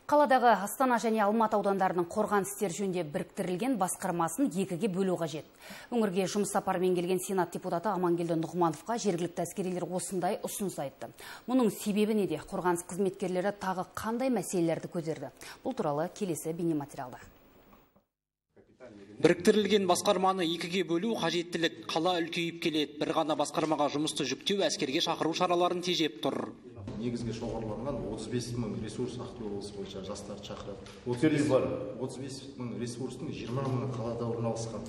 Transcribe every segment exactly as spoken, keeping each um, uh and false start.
Қаладағы Астана және Алматы аудандарының қорғаныс істер жөнінде біріктірілген басқармасын екіге бөлу қажет. Өңірге жұмыс сапарымен келген Сенат депутаты Амангелді Нұғмановқа жергілікті әскерилер осындай ұсыныс айтты. Мұның себебі неде? Қорғаныс қызметкерлері тағы қандай мәселелерді көтерді? Бұл туралы келесі бейнематериалда. Біріктірілген басқарманы екіге бөлу қажеттілік қала үлкейіп келеді. Бір ғана басқармаға жұмысты жүктеу әскерге шақыру шараларын тежеп тұр. Негізге шоғырланған отыз бес мың ресурс Ақтөбе облысы бойынша жастар шақырады. отыз бес мың ресурстың жиырма мыңы қалада орналасқан.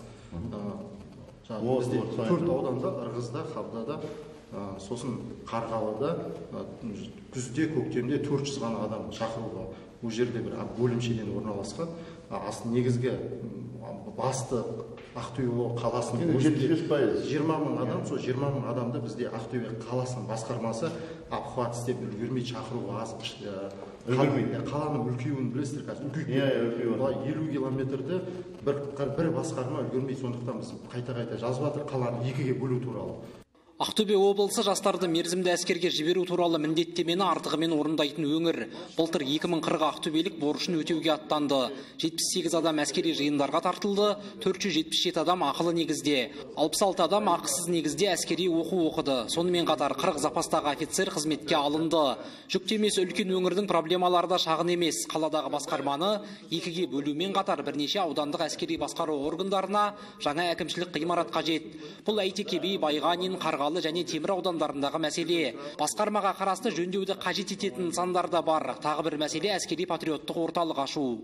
Төрт ауданда, Ырғызда, Қабдада, сосын Қарғалыда, күзде, көктемде төрт жүз ғана адам шақыруға. Бұл жерде бір бөлімшеден орналасқан. Негізгі басты Ақтөбе қаласының жиырма мың адам, сол жиырма мың адамды бізде Ақтөбе қаласының басқармасы апхват істеп үлгермей шақыруға аз. Қаланың үлкеуін білесіздер қазір. елу километрді бір басқарма үлгермей, сондықтан біз қайта-қайта жазып жатыр қаланы екіге бөлу туралы. Ақтөбе облысы жастарды мерзімді әскерге жіберу туралы міндеттемені артығымен орындайтын өңір. Былтыр екі мың қырық ақтөбелік борышын өтеуге аттанды. жетпіс сегіз адам әскери жиындарға тартылды, төрт жүз жетпіс жеті адам ақылы негізде, алпыс алты адам ақысыз негізде әскери оқу оқыды. Сонымен қатар қырық запастағы офицер қызметке алынды. Жүктемесі үлкен өңірдің проблемалары да шағын емес. Қаладағы басқарманы екіге бөлумен қатар бірнеше аудандық әскери басқару органдарына жаңа әкімшілік ғимарат қажет. Бұл Әйтеке би, Байғанин, Қарғалы және Темір аудандарындағы мәселе. Басқармаға қарасты жөндеуді қажет ететін нысандарда бар. Тағы бір мәселе әскери патриоттық орталық ашу.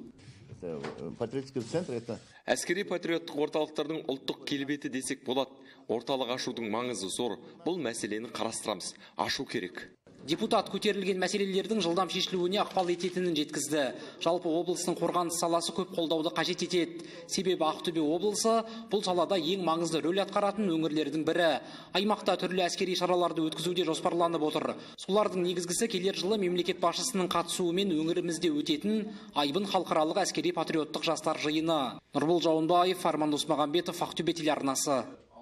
Әскери патриоттық орталықтардың ұлттық келбеті десек болады. Орталық ашудың маңызы зор. Бұл мәселені қарастырамыз. Ашу керек. Депутат көтерілген мәселелердің жылдам шешілуіне ықпал ететінін жеткізді. Жалпы облыстың қорғаныс саласы көп қолдауды қажет етеді. Себебі Ақтөбе облысы бұл салада ең маңызды рөл атқаратын өңірлердің бірі. Аймақта түрлі әскери шараларды өткізуде жоспарланып отыр. Солардың негізгісі келер жылы мемлекет басшысының қатысуымен өңірімізде өтетін Айбын халықаралық әскери патриоттық жастар жиыны. Нұрбол Жауынбаев, Арман Досмағамбетов, Ақтөбе телеарнасы.